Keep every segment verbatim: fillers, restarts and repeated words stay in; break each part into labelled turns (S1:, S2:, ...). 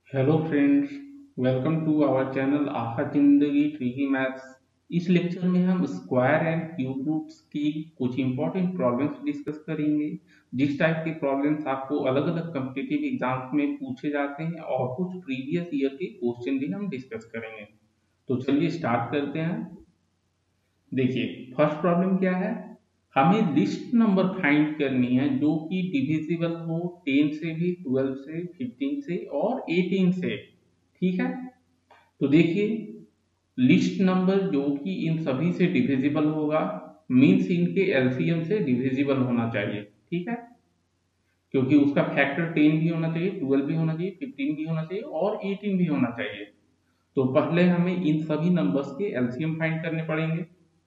S1: Hello friends, welcome to our channel Aaha Zindagi tricky maths. इस lecture में हम स्क्वायर एंड क्यूब रूट्स की कुछ इंपॉर्टेंट प्रॉब्लम्स डिस्कस करेंगे। जिस टाइप के प्रॉब्लम्स आपको अलग अलग कॉम्पिटिटिव एग्जाम्स में पूछे जाते हैं और कुछ प्रीवियस ईयर के क्वेश्चन भी हम डिस्कस करेंगे। तो चलिए स्टार्ट करते हैं। देखिए, फर्स्ट प्रॉब्लम क्या है। हमें लिस्ट नंबर फाइंड करनी है जो कि डिविजिबल हो टेन से भी, ट्वेल्व से, फिफ्टीन से और एटीन से। ठीक है, तो देखिए, लिस्ट नंबर जो कि इन सभी से डिविजिबल होगा मीन्स इनके एलसीएम से डिविजिबल होना चाहिए। ठीक है, क्योंकि उसका फैक्टर टेन भी होना चाहिए, ट्वेल्व भी होना चाहिए, फिफ्टीन भी होना चाहिए और एटीन भी होना चाहिए। तो पहले हमें इन सभी नंबर्स के एलसीएम फाइंड करने पड़ेंगे।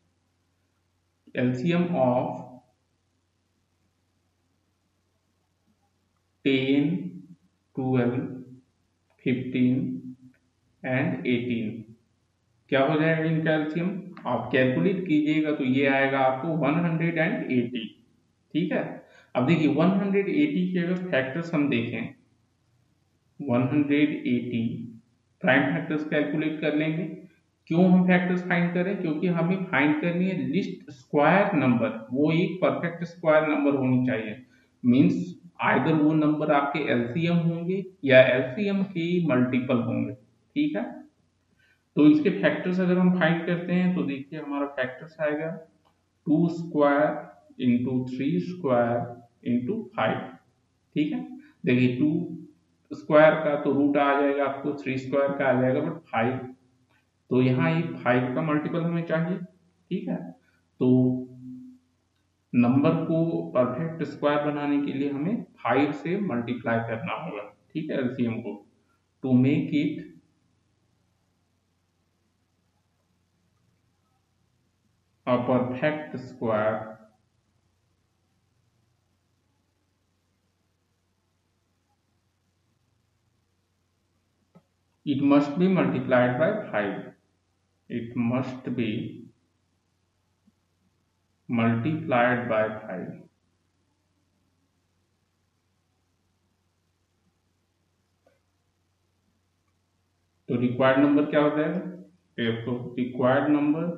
S1: LCM of ten, twelve, fifteen and eighteen क्या हो जाएगा इनका एलसीएम। आप कैलकुलेट कीजिएगा तो ये आएगा आपको वन हंड्रेड एटी। ठीक है, अब देखिए वन हंड्रेड एटी के अगर फैक्टर्स हम देखें, one hundred eighty prime factors calculate कर लेंगे। क्यों हम फैक्टर्स फाइंड करें, क्योंकि हमें फाइंड करनी है लिस्ट स्क्वायर नंबर, वो एक परफेक्ट स्क्वायर नंबर होनी चाहिए। मींस आइदर वो नंबर आपके एलसीएम होंगे या एलसीएम के मल्टीपल होंगे। ठीक है, तो इसके फैक्टर्स अगर हम फाइंड करते हैं तो देखिए हमारा फैक्टर्स आएगा two square into three square into five. ठीक है, देखिए टू स्क्वायर का तो रूट आ जाएगा आपको, थ्री स्क्वायर का आ जाएगा, बट फाइव तो यहाँ एक फाइव का मल्टीपल हमें चाहिए। ठीक है, तो नंबर को परफेक्ट स्क्वायर बनाने के लिए हमें फाइव से मल्टीप्लाई करना होगा। ठीक है, एलसीएम को to make it a perfect square, it must be multiplied by five. It must be multiplied by five. तो रिक्वायर्ड नंबर क्या हो जाएगा, तो required number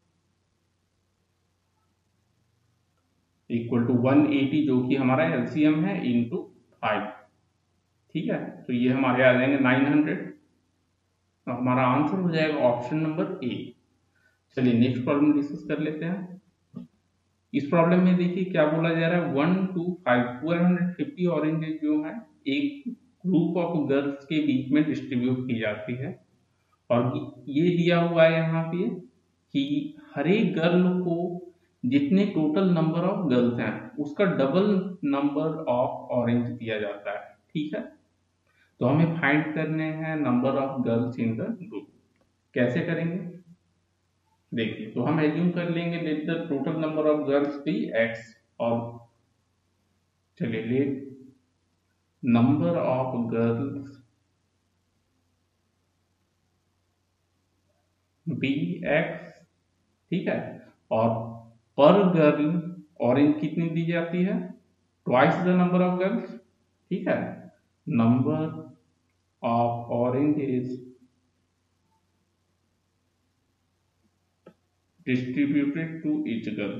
S1: equal to one eighty जो कि हमारा एलसीएम है इनटू फाइव। ठीक है, तो ये हमारे आ जाएंगे नाइन हंड्रेड। तो हमारा आंसर हो जाएगा ऑप्शन नंबर ए। चलिए नेक्स्ट प्रॉब्लम डिस्कस कर लेते हैं। इस प्रॉब्लम में देखिए क्या बोला जा रहा है, one two five twelve hundred fifty oranges जो है एक ग्रुप ऑफ गर्ल्स के बीच में डिस्ट्रीब्यूट की जाती है। और ये दिया हुआ है यहाँ पे कि हर एक गर्ल को जितने टोटल नंबर ऑफ गर्ल्स हैं उसका डबल नंबर ऑफ ऑरेंज दिया जाता है। ठीक है, तो हमें फाइंड करने हैं number of girls in the group. कैसे करेंगे, देखिए, तो हम एज्यूम कर लेंगे let the total number of girls be x. और चलिए let number of girls be x. ठीक है, और पर गर्ल ऑरेंज कितनी दी जाती है, twice the number of girls. ठीक है, number of orange is distributed to each girl.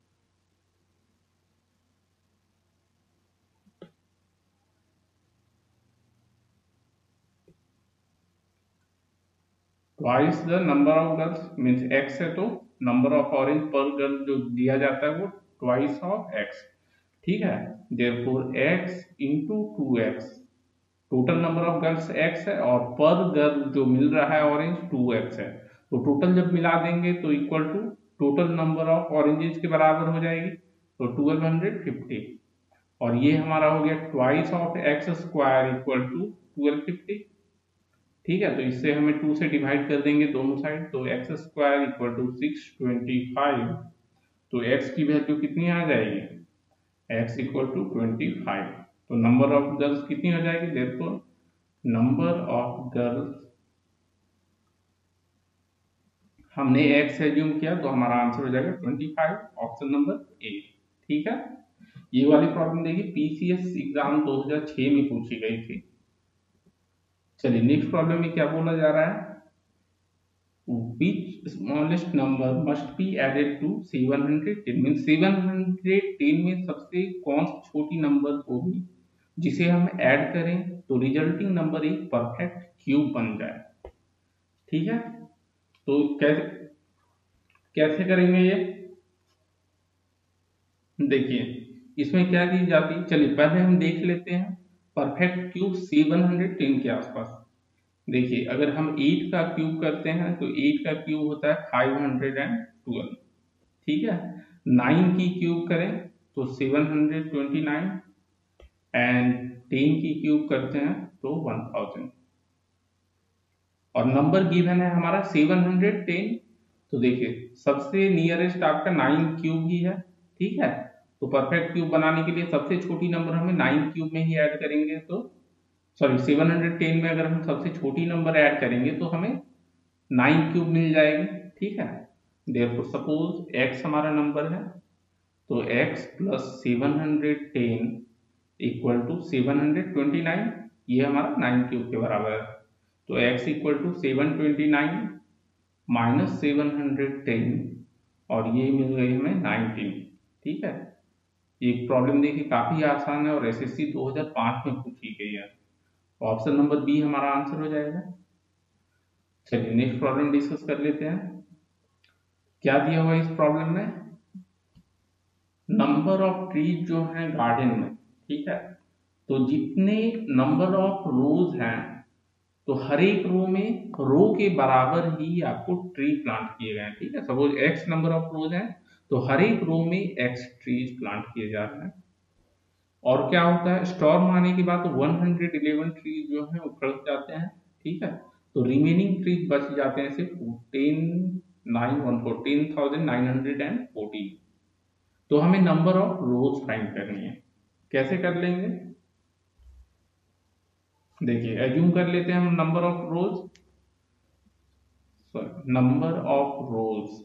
S1: Twice the number of girls means x है तो नंबर ऑफ ऑरेंज पर गर्ल जो दिया जाता है वो ट्वाइस ऑफ एक्स। ठीक है, therefore x into two x, total number of girls x है और पर गर्ल जो मिल रहा है ऑरेंज टू एक्स है। तो टोटल जब मिला देंगे तो equal to total number of oranges के बराबर हो जाएगी, तो ट्वेल्व हंड्रेड फिफ्टी। और ये हमारा हो गया twice of x square equal to twelve fifty. ठीक है, तो इससे हमें टू से डिवाइड कर देंगे दोनों साइड, तो x square equal to six twenty five. तो एक्स की वैल्यू कितनी आ जाएगी, x equal to twenty five. तो नंबर ऑफ गर्ल्स कितनी हो जाएगी, देयरफॉर नंबर ऑफ गर्ल्स, हमने एक्स एज्यूम किया तो हमारा आंसर हो जाएगा twenty five, option number a. ठीक है, ये वाली प्रॉब्लम देखिए पीसीएस एग्जाम दो हज़ार छह में पूछी गई थी। चलिए नेक्स्ट प्रॉब्लम में क्या बोला जा रहा है, which smallest number must be added to seven hundred ten, mean seven hundred ten में सबसे कौन सी छोटी नंबर होगी जिसे हम ऐड करें तो रिजल्टिंग नंबर एक परफेक्ट क्यूब बन जाए। ठीक है, तो कैसे कैसे करेंगे ये, देखिए इसमें क्या की जाती है, चलिए पहले हम देख लेते हैं perfect cube seven hundred ten के आसपास। देखिए अगर हम एट का क्यूब करते हैं तो एट का क्यूब होता है फाइव हंड्रेड ट्वेल्व। ठीक है, नाइन की क्यूब करें तो seven hundred twenty nine, and ten की क्यूब करते हैं तो वन थाउजेंड, और नंबर गिवन है हमारा सेवन हंड्रेड टेन। तो देखिए सबसे नियरेस्ट आपका नाइन क्यूब ही है। ठीक है, तो परफेक्ट क्यूब बनाने के लिए सबसे छोटी नंबर हमें नाइन क्यूब में ही ऐड करेंगे, तो सॉरी सेवन हंड्रेड टेन में अगर हम सबसे छोटी नंबर ऐड करेंगे तो हमें नाइन क्यूब मिल जाएगी। ठीक है, देयरफॉर सपोज x हमारा नंबर है, तो x plus seven hundred ten equal to seven hundred twenty nine, ये हमारा नाइन क्यूब के बराबर है। तो x equal to seven twenty nine minus seven hundred ten, और ये मिल गई हमें नाइनटीन। ठीक है, ये प्रॉब्लम देखिए काफी आसान है और एसएससी दो हज़ार पाँच में पूछी गई है, ऑप्शन नंबर बी हमारा आंसर हो जाएगा। चलिए नेक्स्ट प्रॉब्लम डिस्कस कर लेते हैं। क्या दिया हुआ इस प्रॉब्लम में, नंबर ऑफ ट्रीज जो है गार्डन में। ठीक है, तो जितने नंबर ऑफ रोज हैं तो हर एक रो में रो के बराबर ही आपको ट्री प्लांट किए गए हैं। ठीक है, suppose x number of rows हैं तो हर एक रो में एक्स ट्रीज प्लांट किए जा रहे हैं। और क्या होता है, स्टॉर्म आने के बाद तो वन हंड्रेड इलेवन ट्रीज जो है उखड़ जाते हैं। ठीक है, तो रिमेनिंग ट्रीज बच जाते हैं सिर्फ ten nine one four ten thousand nine hundred and fourteen. तो हमें नंबर ऑफ रोज फाइंड करनी है, कैसे कर लेंगे, देखिए एज्यूम कर लेते हैं हम number of rows, number of rows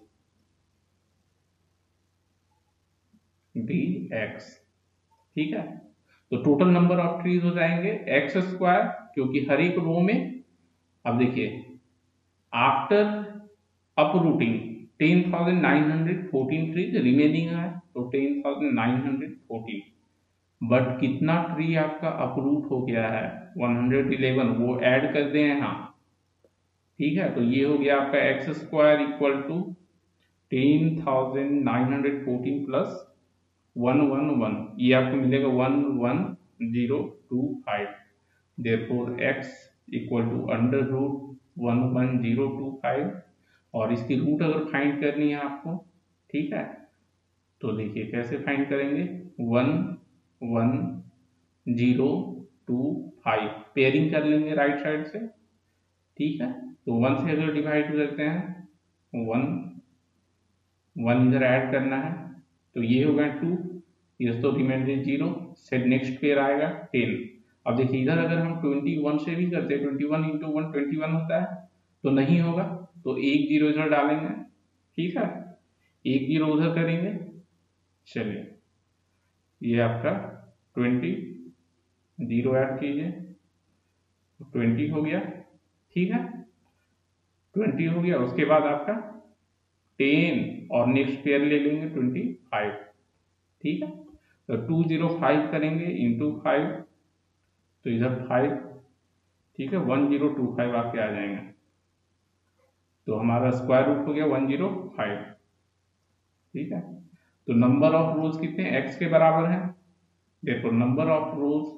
S1: be x. ठीक है, तो टोटल नंबर ऑफ ट्रीज हो जाएंगे एक्स स्क्वायर, क्योंकि हर एक रो में, अब देखिए after uprooting ten thousand nine hundred fourteen trees remaining है, तो ten thousand nine hundred fourteen, but कितना ट्री आपका अपरूट हो गया है वन हंड्रेड इलेवन, वो ऐड कर दें यहाँ। ठीक है, तो ये हो गया आपका x square equal to ten thousand nine hundred fourteen plus one one one, ये आपको मिलेगा one one zero two five. Therefore x equal to under root one one zero two five, और इसकी रूट अगर फाइंड करनी है आपको, ठीक है, तो देखिए कैसे फाइंड करेंगे, one one zero two five pairing कर लेंगे राइट साइड से। ठीक है, तो वन से अगर डिवाइड करते हैं वन वन इधर ऐड करना है, तो ये हो गया टू, ये तो रिमाइंडर जीरो से नेक्स्ट पेयर आएगा टेन। अब देखिए इधर अगर हम ट्वेंटी वन से भी करते हैं, twenty one into one twenty one होता है, तो नहीं होगा, तो एक जीरो इधर डालेंगे। ठीक है, एक जीरो उधर करेंगे, चलिए ये आपका ट्वेंटी, जीरो ऐड कीजिए, ट्वेंटी हो गया। ठीक है, ट्वेंटी हो गया, उसके बाद आपका टेन और नेक्स्ट पेयर ले लेंगे ट्वेंटी फाइव। ठीक है, तो टू जीरो फाइव करेंगे इंटू फाइव, तो इधर फाइव, ठीक है, वन जीरो टू फाइव आपके आ जाएंगे, तो हमारा स्क्वायर रूट हो गया वन जीरो फाइव। ठीक है, तो नंबर ऑफ रोज कितने एक्स के बराबर है, देखो number of rows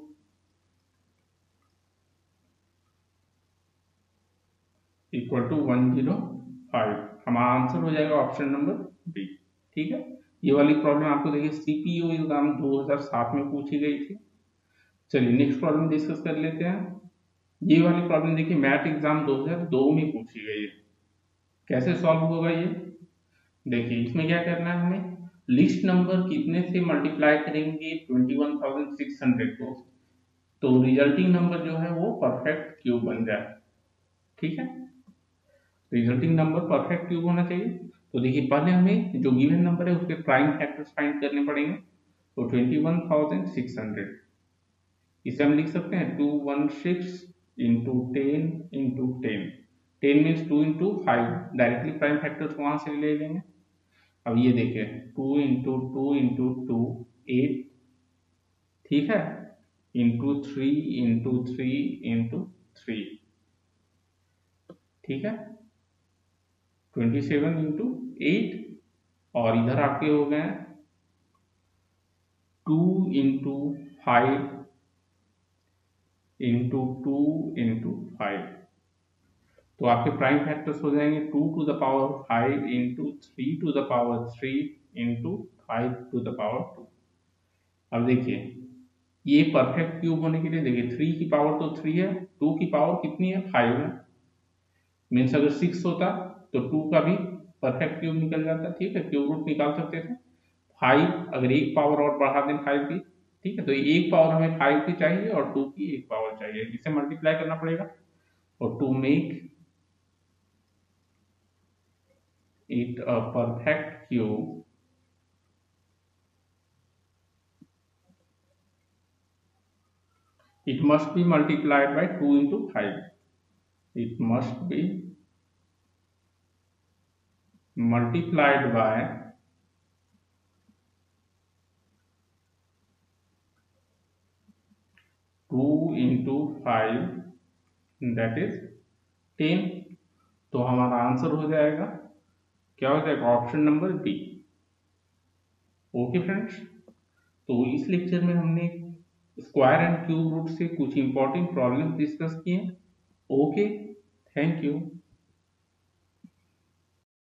S1: equal to one zero five, हमारा आंसर हो जाएगा ऑप्शन नंबर बी। ठीक है, ये वाली प्रॉब्लम आपको देखिए सीपीयू एग्जाम दो हज़ार सात में पूछी गई थी। चलिए नेक्स्ट प्रॉब्लम डिस्कस कर लेते हैं। ये वाली प्रॉब्लम देखिए मैथ एग्जाम दो हज़ार दो में पूछी गई है, कैसे सॉल्व होगा ये, देखिए इसमें क्या करना है, हमें लिस्ट नंबर कितने से मल्टीप्लाई करेंगे twenty one thousand six hundred को, तो रिजल्टिंग नंबर जो है वो परफेक्ट क्यूब बन जाए। ठीक है, रिजल्टिंग नंबर परफेक्ट क्यूब होना चाहिए। तो देखिए पहले हमें जो गिवन नंबर है उसके प्राइम फैक्टर्स फाइंड करने पड़ेंगे, तो twenty one thousand six hundred, इसे हम लिख सकते हैं two one six into ten into ten, ten means two into five, directly prime factors वहां से ले लेंगे। अब ये देखिए two into two into two eight, ठीक है, into three into three into three, ठीक है, ट्वेंटी सेवन इंटू एट, और इधर आपके हो गए two into five into two into five, तो आपके प्राइम फैक्टर्स हो जाएंगे two to the power five into three to the power three into five to the power two. अब देखिए ये परफेक्ट क्यूब होने के लिए देखिए थ्री की पावर तो थ्री है, टू की पावर कितनी है, फाइव है, मीन्स अगर सिक्स होता तो टू का भी परफेक्ट क्यूब निकल जाता, ठीक है, क्यूब रूट निकाल सकते थे। फाइव अगर एक पावर और बढ़ा दें फाइव की, ठीक है, तो एक पावर हमें फाइव की चाहिए और टू की एक पावर चाहिए, इसे मल्टीप्लाई करना पड़ेगा, और to make it a perfect cube, it must be multiplied by two into five, it must be multiplied by two into five, that is ten. तो हमारा आंसर हो जाएगा, क्या हो जाएगा, option number B. Okay friends, तो इस lecture में हमने स्क्वायर एंड क्यूब रूट से कुछ इंपॉर्टेंट प्रॉब्लम डिस्कस किए। Okay, thank you.